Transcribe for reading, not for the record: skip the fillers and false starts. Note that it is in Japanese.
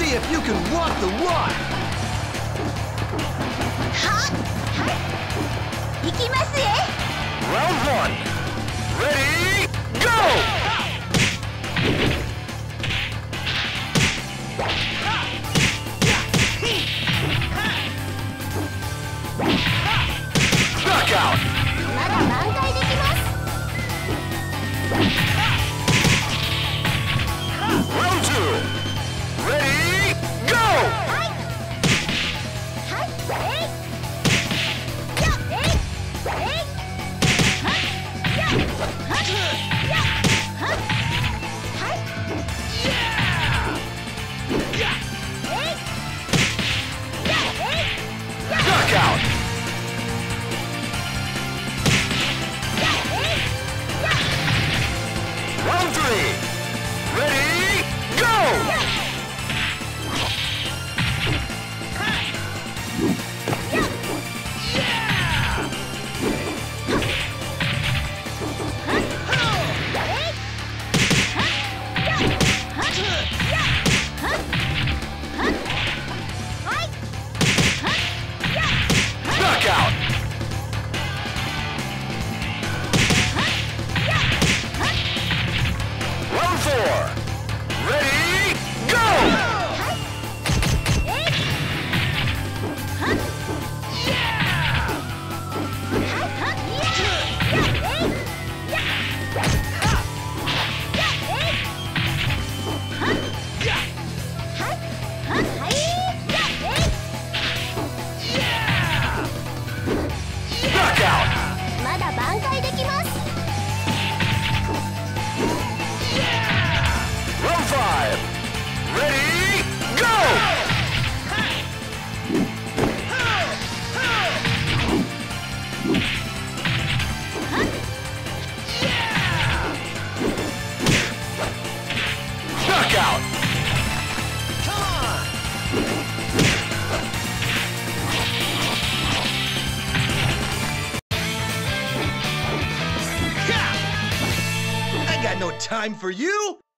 see if you can walk the walk. 行きますね。 Round 1. Ready, go! Knockout! まだ挽回できます。 Round 2. Ready, go! はいはいえいやえいえいはっやはっやはっはいやえいやえいや Knockout! やえいや Round 3. Ready, go! まだ挽回できます。 Round 5. Ready, go! Knockout! Come on! I got no time for you!